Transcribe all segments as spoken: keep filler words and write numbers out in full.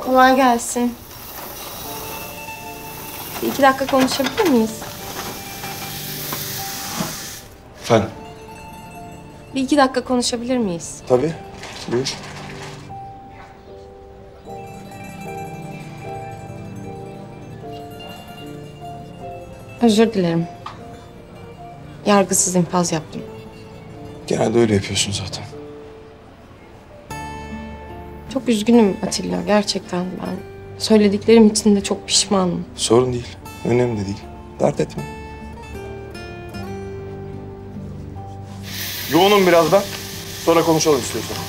Kolay gelsin. Bir iki dakika konuşabilir miyiz? Efendim? Bir iki dakika konuşabilir miyiz? Tabii. Buyur. Özür dilerim. Yargısız infaz yaptım. Genelde öyle yapıyorsun zaten. Çok üzgünüm Atilla, gerçekten ben. Söylediklerim için de çok pişmanım. Sorun değil. Önemli de değil. Dert etme. Yoğunum biraz da. Sonra konuşalım istiyorsan.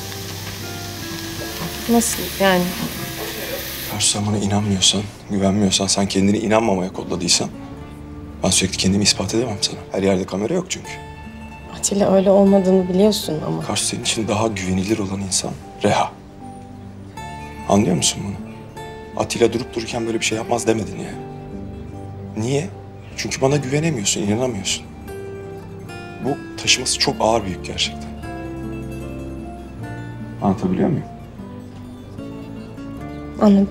Nasıl yani? Eğer sen bana inanmıyorsan, güvenmiyorsan, sen kendini inanmamaya kodladıysan... ben sürekli kendimi ispat edemem sana. Her yerde kamera yok çünkü. Atilla öyle olmadığını biliyorsun ama. Karşı senin için daha güvenilir olan insan Reha. Anlıyor musun bunu? Atilla durup dururken böyle bir şey yapmaz demedin ya. Niye? Çünkü bana güvenemiyorsun, inanamıyorsun. Bu taşıması çok ağır bir yük gerçekten. Anlatabiliyor muyum? Anladım.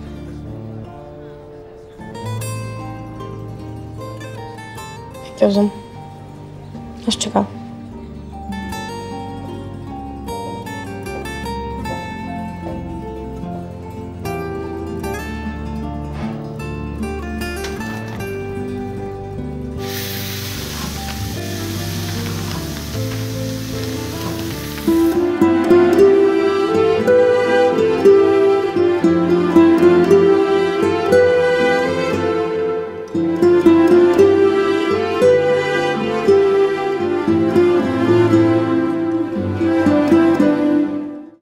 Peki o zaman. Hoşça kal.